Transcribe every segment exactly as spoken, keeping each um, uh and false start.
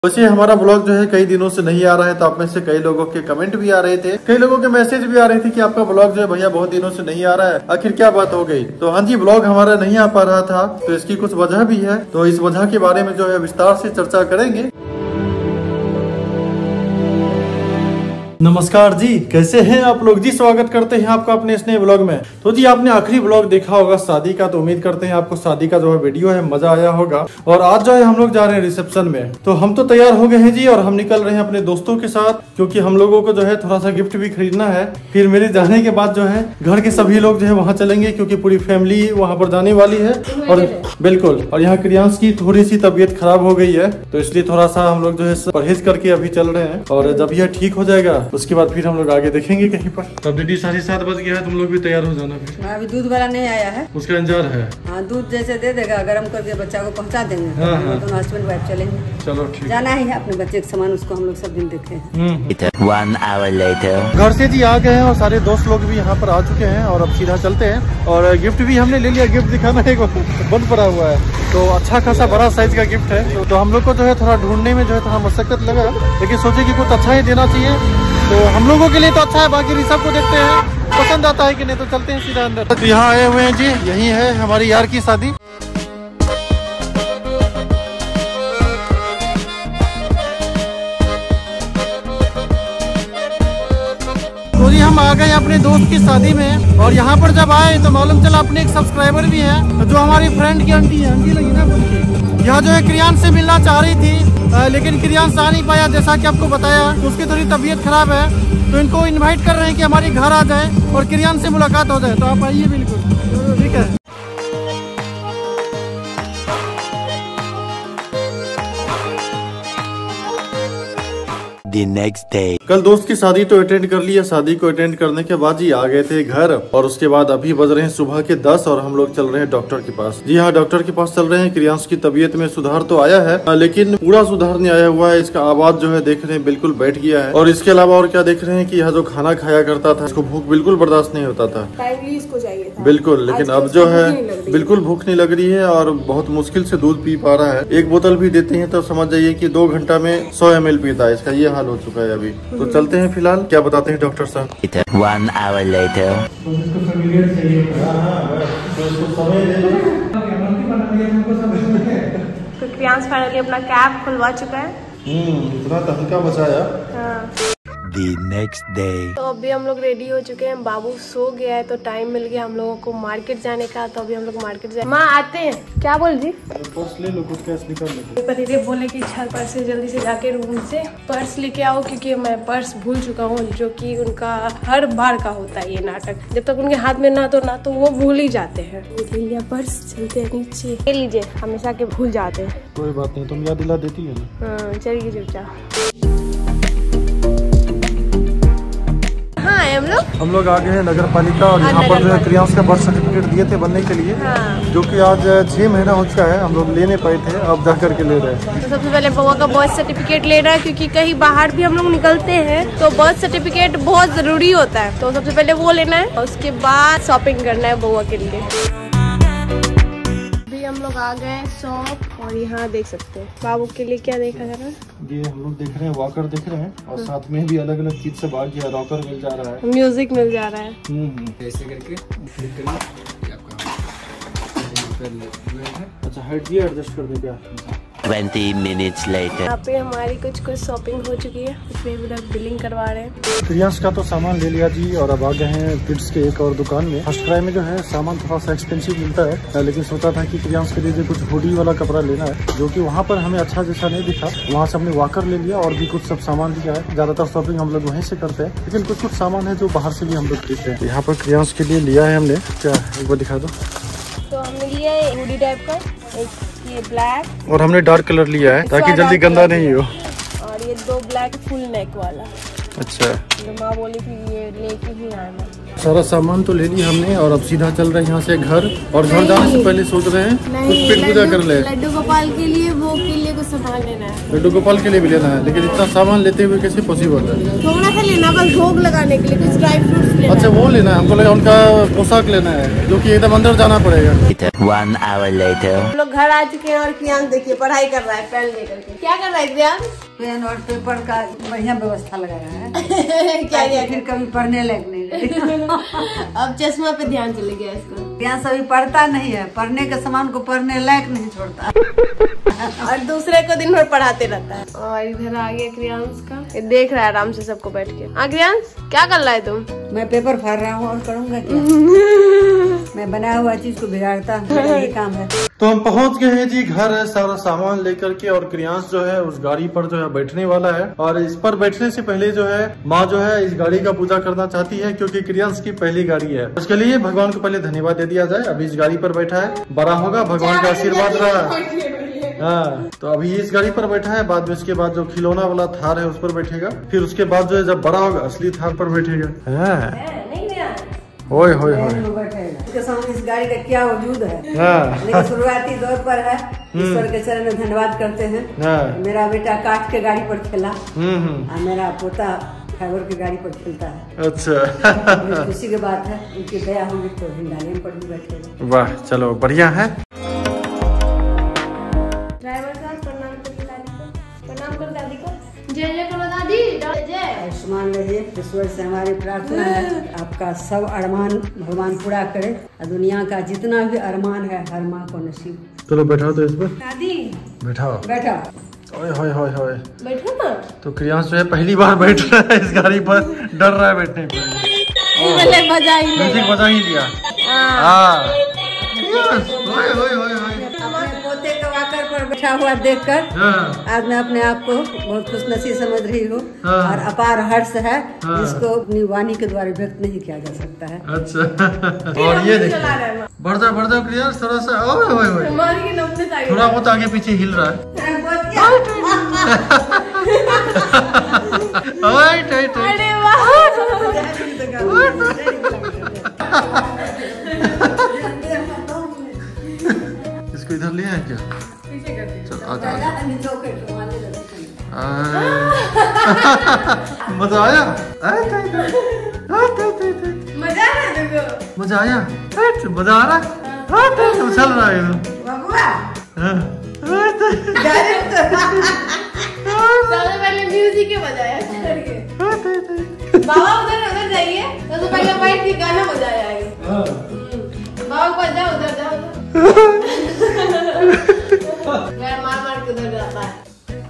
वैसे हमारा ब्लॉग जो है कई दिनों से नहीं आ रहा है, तो आप में से कई लोगों के कमेंट भी आ रहे थे, कई लोगों के मैसेज भी आ रहे थे कि आपका ब्लॉग जो है भैया बहुत दिनों से नहीं आ रहा है, आखिर क्या बात हो गई। तो हाँ जी, ब्लॉग हमारा नहीं आ पा रहा था, तो इसकी कुछ वजह भी है, तो इस वजह के बारे में जो है विस्तार से चर्चा करेंगे। नमस्कार जी, कैसे हैं आप लोग जी। स्वागत करते हैं आपका अपने इस नए ब्लॉग में। तो जी आपने आखिरी ब्लॉग देखा होगा शादी का, तो उम्मीद करते हैं आपको शादी का जो है वीडियो है मजा आया होगा। और आज जो है हम लोग जा रहे हैं रिसेप्शन में, तो हम तो तैयार हो गए हैं जी और हम निकल रहे हैं अपने दोस्तों के साथ, क्योंकि हम लोगों को जो है थोड़ा सा गिफ्ट भी खरीदना है। फिर मेरे जाने के बाद जो है घर के सभी लोग जो है वहाँ चलेंगे, क्योंकि पूरी फैमिली वहाँ पर जाने वाली है। और बिल्कुल, और यहाँ क्रियांश की थोड़ी सी तबीयत खराब हो गई है, तो इसलिए थोड़ा सा हम लोग जो है परहेज करके अभी चल रहे हैं। और जब यह ठीक हो जाएगा उसके बाद फिर हम लोग आगे देखेंगे कहीं पर। तब दीदी साढ़े सात बज गया है, तुम लोग भी तैयार हो जाना। फिर अभी दूध वाला नहीं आया है, उसका इंतजार है। हाँ, दूध जैसे दे देगा गर्म करके बच्चा को पहुंचा देंगे। हाँ, हाँ। दोनों हस्बैंड वाइफ चलेंगे। चलो ठीक, जाना ही है अपने बच्चे के सामान, उसको हम लोग सब दिन देखे हैं। One hour later. घर से जी आ गए हैं और सारे दोस्त लोग भी यहाँ पर आ चुके हैं और अब सीधा चलते हैं। और गिफ्ट भी हमने ले लिया, गिफ्ट दिखाना एक बंद पड़ा हुआ है, तो अच्छा खासा बड़ा साइज का गिफ्ट है। तो, तो हम लोग को जो है थोड़ा ढूंढने में जो है थोड़ा मशक्कत लगा, लेकिन सोचे कि कुछ अच्छा ही देना चाहिए। तो हम लोगों के लिए तो अच्छा है, बाकी ऋषभ को देखते हैं पसंद आता है कि नहीं, तो चलते हैं सीधा अंदर। तो यहाँ आए हुए हैं जी, यही है हमारी यार की शादी। तो जी हम आ गए अपने दोस्त की शादी में, और यहाँ पर जब आए तो मालूम चला अपने एक सब्सक्राइबर भी है, जो हमारी फ्रेंड की आंटी है, आंटी लगी ना बोल के। यहाँ जो है क्रियांश से मिलना चाह रही थी, आ, लेकिन क्रियांश आ नहीं पाया, जैसा कि आपको बताया उसकी थोड़ी तबीयत खराब है। तो इनको इनवाइट कर रहे हैं कि हमारे घर आ जाए और क्रियांश से मुलाकात हो जाए। तो आप आइए, बिल्कुल ठीक है। The next day. कल दोस्त की शादी तो अटेंड कर लिया, शादी को अटेंड करने के बाद जी आ गए थे घर, और उसके बाद अभी बज रहे हैं सुबह के दस और हम लोग चल रहे हैं डॉक्टर के पास। जी हाँ, डॉक्टर के पास चल रहे हैं। क्रियांश की तबीयत में सुधार तो आया है, लेकिन पूरा सुधार नहीं आया हुआ है। इसका आवाज जो है देख रहे हैं बिल्कुल बैठ गया है। और इसके अलावा और क्या देख रहे हैं कि यह जो खाना खाया करता था, इसको भूख बिल्कुल बर्दाश्त नहीं होता था, इसको चाहिए था बिल्कुल। लेकिन अब जो है बिल्कुल भूख नहीं लग रही है और बहुत मुश्किल से दूध पी पा रहा है। एक बोतल भी देते हैं तो समझ जाइए कि दो घंटा में सौ एम एल पीता है। इसका ये हाल हो चुका है अभी। तो चलते हैं, फिलहाल क्या बताते हैं डॉक्टर साहब। One hour later. तो क्रियांश फाइनली अपना कैप खुलवा चुका है। हम्म, इतना तहलका बचाया। हाँ। The next day. तो अभी हम लोग रेडी हो चुके हैं, बाबू सो गया है, तो टाइम मिल गया हम लोगों को मार्केट जाने का। तो अभी हम लोग मार्केट जाए। माँ आते हैं, क्या बोल जी? पर्स ले लो, कुछ कैश निकाल लो। पतिदेव बोले कि छह पर्स से जल्दी से जाके रूम से पर्स लेके आओ, क्योंकि मैं पर्स भूल चुका हूँ, जो कि उनका हर बार का होता है ये नाटक। जब तक उनके हाथ में ना तो ना तो वो भूल ही जाते हैं। ले लिया पर्स, चलते हैं नीचे। ले लीजिए, हमेशा के भूल जाते हैं। कोई बात नहीं, तुम याद दिला देती है ना। हाँ, चलिए चुपचाप। हम लोग हम लोग आ गए हैं नगर पालिका, और यहाँ पर जो है क्रियांश का बर्थ सर्टिफिकेट दिए थे बनने के लिए। हाँ। जो कि आज छह महीना हो चुका है, हम लोग ले नहीं पाए थे, अब जा करके ले रहे हैं। तो सबसे पहले बउआ का बर्थ सर्टिफिकेट ले रहा है, क्योंकि कहीं बाहर भी हम लोग निकलते हैं तो बर्थ सर्टिफिकेट बहुत जरूरी होता है। तो सबसे पहले वो लेना है, और उसके बाद शॉपिंग करना है बउआ के लिए। हम लोग आ गए शॉप, और यहाँ देख सकते हैं बाबू के लिए क्या देखा जा रहा है। ये हम लोग देख रहे हैं वॉकर देख रहे हैं, और साथ में भी अलग अलग चीज सब आ गया। रॉकर मिल जा रहा है, म्यूजिक मिल जा रहा है। ऐसे करके क्लिक करिए, अच्छा हाइट ये एडजस्ट कर देगा। Twenty minutes later. यहाँ पे हमारी कुछ कुछ शॉपिंग हो चुकी है, उसमें भी लोग बिलिंग करवा रहे हैं। क्रियांश का तो सामान ले लिया जी, और अब आ गए हैं किड्स के एक और दुकान में। फर्स्ट क्राई में जो है सामान थोड़ा सा एक्सपेंसिव मिलता है, लेकिन सोचा था कि क्रियांश के लिए जो कुछ हुडी वाला कपड़ा लेना है, जो कि वहाँ पर हमें अच्छा जैसा नहीं दिखा। वहाँ से हमने वॉकर ले लिया और भी कुछ सब सामान लिया है। ज्यादातर शॉपिंग हम लोग वहीं से करते हैं, लेकिन कुछ कुछ सामान है जो बाहर से भी हम लोग खरीदते हैं। यहाँ पर क्रियांश के लिए लिया है हमने, क्या एक बार दिखा दो। तो हमने लिया है हुडी टाइप का, एक ये ब्लैक, और हमने डार्क कलर लिया है ताकि जल्दी गंदा नहीं हो। और ये दो ब्लैक फुल नेक वाला। अच्छा, तो माँ बोली थी ये लेके ही आना। सारा सामान तो ले लिया हमने और अब सीधा चल रहे हैं यहाँ से घर। और घर जाने से पहले सोच रहे हैं कुछ पेट पूजा कर ले। लड्डू गोपाल के लिए वो के लिए कुछ सामान लेना है। लड्डू गोपाल के लिए भी लेना है, लेकिन इतना सामान लेते हुए कैसे पॉसिबल है? थोड़ा सा लेना बस भोग लगाने के लिए, कुछ ड्राई फ्रूट्स लेना। अच्छा वो लेना है, हमको लगा उनका पोशाक लेना है जो कि एकदम अंदर जाना पड़ेगा। One hour later. हम लोग घर आ चुके हैं और क्रियांश देखिए पढ़ाई कर रहा है पेन लेकर के। क्या कर रहा है क्रियांश? पेन और पेपर का बढ़िया व्यवस्था लगाया है। क्या क्या फिर कभी पढ़ने लायक नहीं रहे। अब चश्मा पे ध्यान चले गया इसको। यहाँ सभी पढ़ता नहीं है, पढ़ने के सामान को पढ़ने लायक नहीं छोड़ता और दूसरे को दिन भर पढ़ाते रहता है। और इधर आ गया क्रियांश का, ये देख रहा है आराम से सबको बैठ के। हाँ क्रियांश क्या कर रहा है तुम? मैं पेपर फाड़ रहा हूँ और करूँगा क्या? मैं बनाया हुआ चीज को बिगाड़ता, यही काम है। तो हम पहुंच गए हैं जी घर, है सारा सामान लेकर के। और क्रियांश जो है उस गाड़ी पर जो है बैठने वाला है। और इस पर बैठने से पहले जो है माँ जो है इस गाड़ी का पूजा करना चाहती है, क्योंकि क्रियांश की पहली गाड़ी है। उसके लिए भगवान को पहले धन्यवाद दे दिया जाए। अभी इस गाड़ी पर बैठा है, बड़ा होगा भगवान का आशीर्वाद रहा। हाँ, तो अभी इस गाड़ी पर बैठा है, बाद में इसके बाद जो खिलौना वाला थार है उस पर बैठेगा। फिर उसके बाद जो है जब बड़ा होगा असली थार पर बैठेगा। हाँ। ओए होए होए, इसके सामने इस गाड़ी का क्या वजूद है। हाँ। लेकिन शुरुआती दौर पर है, ईश्वर के चरण में धन्यवाद करते हैं। हाँ। मेरा बेटा काठ के गाड़ी पर खेला हम्म और मेरा पोता फाइबर की गाड़ी पर खेलता है। अच्छा खुशी की बात है, उनकी दया होगी तो हिंडालियन पर भी बैठेगा। वाह, चलो बढ़िया है। ड्राइवर साहब प्रणाम करो दादी को, प्रणाम करो दादी को। जय जय करो दादी, जय। आयुष्मान रहिए, ईश्वर से हमारी प्रार्थना है आपका सब अरमान भगवान पूरा करे और दुनिया का जितना भी अरमान है हर माँ को नसीब। चलो बैठाओ तो इस पर, दादी बैठाओ। बैठा ओए होए होए होए, बैठो ना। तो क्रियांश जो है पहली बार बैठ रहा है इस गाड़ी पर, डर रहा है बैठने पे। पहले बजा ही ले, म्यूजिक बजा ही लिया। हाँ, ओए होए होए होए। अपने पोते के वाकर पर बैठा हुआ देखकर हाँ। आज मैं अपने आप को बहुत खुशनसीब समझ रही हूँ। हाँ। और अपार हर्ष है, हाँ। जिसको अपनी वाणी के द्वारा व्यक्त नहीं किया जा सकता है। अच्छा और ये देखिए, बढ़ जाओ बढ़ जाओ क्रियांश थोड़ा सा। ओए होए होए, थोड़ा बहुत आगे पीछे हिल रहा है। अरे वाह, इसको इधर ले आए क्या? चल आ जा। मजा आया? मजा आ रहा है, मजा आया? मजा आ रहा है? चल रहा है सबसे पहले म्यूजिक के बजाया करके। बाबा उधर उधर जाइए, सबसे पहले बैठ के गाना बजाया है। बाबा को जाओ उधर जाओ, यार मार मार के उधर जाता है।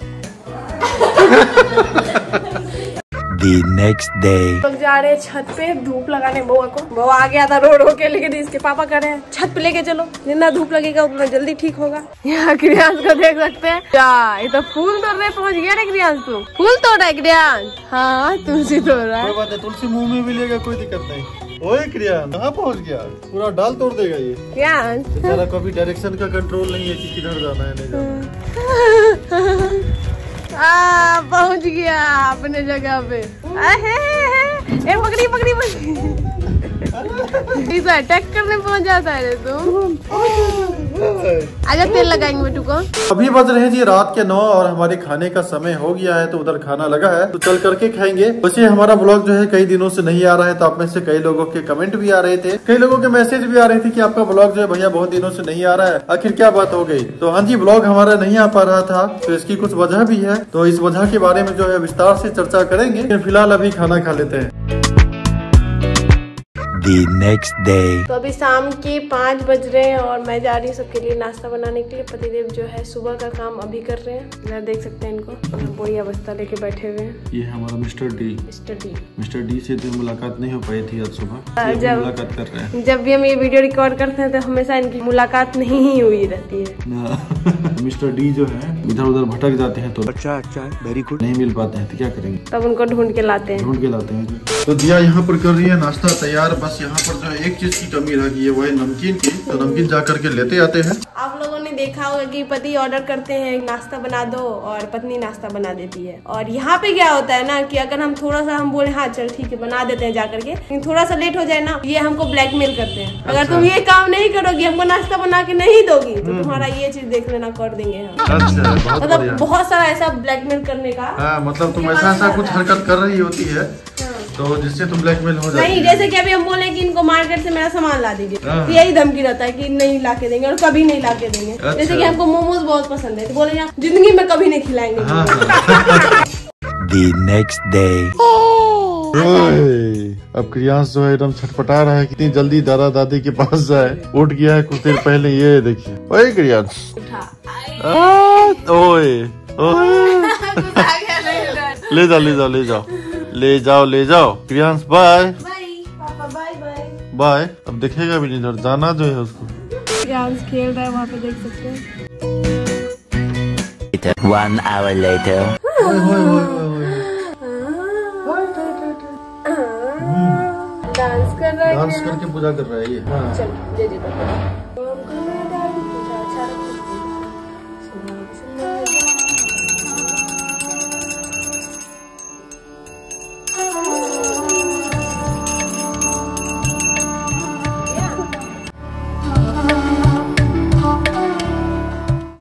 The next day. लोग जा रहे हैं छत पे धूप लगाने बउआ को। बउआ आ गया था रो रो के, लेकिन इसके पापा कह रहे हैं छत पे लेके चलो, जितना धूप लगेगा उतना जल्दी ठीक होगा। यहाँ क्रियांश को देख सकते हैं, क्या ये तो फूल तोड़ने पहुँच गया रे क्रियांश। तू फूल तोड़ रहा है क्रियांश? हाँ तुलसी तोड़ रहा है। कोई बात है, तुलसी मुंह में भी लेगा, कोई दिक्कत नहीं। ओए क्रियांश कहाँ पहुँच गया? पूरा डाल तोड़ देगा ये क्रियांश। बेचारा, कभी डायरेक्शन का कंट्रोल नहीं है कि किधर जाना है नहीं जाना। आ पहुंच गया अपने जगह पे। ए पकड़ी पकड़ी पकड़ी, इसे अटैक करने पहुंच जाता है रे तुम। आजा तेल लगाएंगे बेटू को। अभी बज रहे हैं जी रात के नौ और हमारे खाने का समय हो गया है, तो उधर खाना लगा है तो चल करके खाएंगे। वैसे हमारा ब्लॉग जो है कई दिनों से नहीं आ रहा है, तो आप में से कई लोगों के कमेंट भी आ रहे थे, कई लोगों के मैसेज भी आ रहे थे कि आपका ब्लॉग जो है भैया बहुत दिनों से नहीं आ रहा है, आखिर क्या बात हो गई। तो हाँ जी, ब्लॉग हमारा नहीं आ पा रहा था, तो इसकी कुछ वजह भी है, तो इस वजह के बारे में जो है विस्तार से चर्चा करेंगे। लेकिन फिलहाल अभी खाना खा लेते हैं। The next day. तो अभी शाम के पाँच बज रहे हैं और मैं जा रही हूँ सबके लिए नाश्ता बनाने के लिए। पतिदेव जो है सुबह का काम अभी कर रहे हैं, इधर देख सकते हैं इनको, बड़ी अवस्था लेके बैठे हुए हैं। ये है हमारा mister D. Mister D mister D से तो मुलाकात नहीं हो पाई थी आज सुबह, जब मुलाकात कर रहे हैं। जब भी हम ये वीडियो रिकॉर्ड करते हैं तो हमेशा इनकी मुलाकात नहीं ही हुई रहती है। मिस्टर डी जो है इधर उधर भटक जाते हैं, तो अच्छा अच्छा वेरी गुड। नहीं मिल पाते हैं, तो क्या करेंगे, तब उनको ढूंढ के लाते हैं। ढूंढ के लाते हैं। तो दिया यहाँ पर कर रही है नाश्ता तैयार। बस यहाँ पर जो है एक चीज की कमी रह गई है, वो है नमकीन की, तो नमकीन जा करके लेते आते हैं। आप लोगों ने देखा होगा कि पति ऑर्डर करते हैं नाश्ता बना दो और पत्नी नाश्ता बना देती है। और यहाँ पे क्या होता है ना कि अगर हम थोड़ा सा हम बोले हाँ चल ठीक है बना देते हैं जा करके, लेकिन थोड़ा सा लेट हो जाए ना ये हमको ब्लैकमेल करते हैं। अगर तुम ये काम नहीं करोगी, हमको नाश्ता बना के नहीं दोगी तो तुम्हारा ये चीज देख लेना कर देंगे हम। अच्छा, मतलब बहुत सारा ऐसा ब्लैकमेल करने का। हाँ, मतलब तुम ऐसा ऐसा कुछ हरकत कर रही होती है तो जिससे तुम ब्लैकमेल हो जाती नहीं, जैसे कि अभी हम बोले कि इनको मार्केट से मेरा सामान ला दीजिए, तो यही धमकी रहता है कि नहीं ला के देंगे और कभी नहीं ला के देंगे। अच्छा। जैसे कि हमको मोमोज बहुत पसंद है तो बोले यार जिंदगी में कभी नहीं खिलाएंगे। हाँ। The next day. अब क्रियांश जो है एकदम छटपटा रहा है, कितनी जल्दी दादा दादी के पास जाए। उठ गया है कुछ देर पहले, ये देखिए। ओए क्रियांश, ओए ओए ले जाओ ले जाओ ले जाओ ले जाओ ले जाओ क्रियांश। बाय पापा, बाय बाय बाय। अब देखेगा भी नहीं इधर, जाना जो है उसको। क्रियांश खेल रहा है वहाँ पे, देख सकते हैं। One hour later. डांस कर रहा है, डांस करके पूजा कर रहा है ये। हाँ। चल दे दे पापा।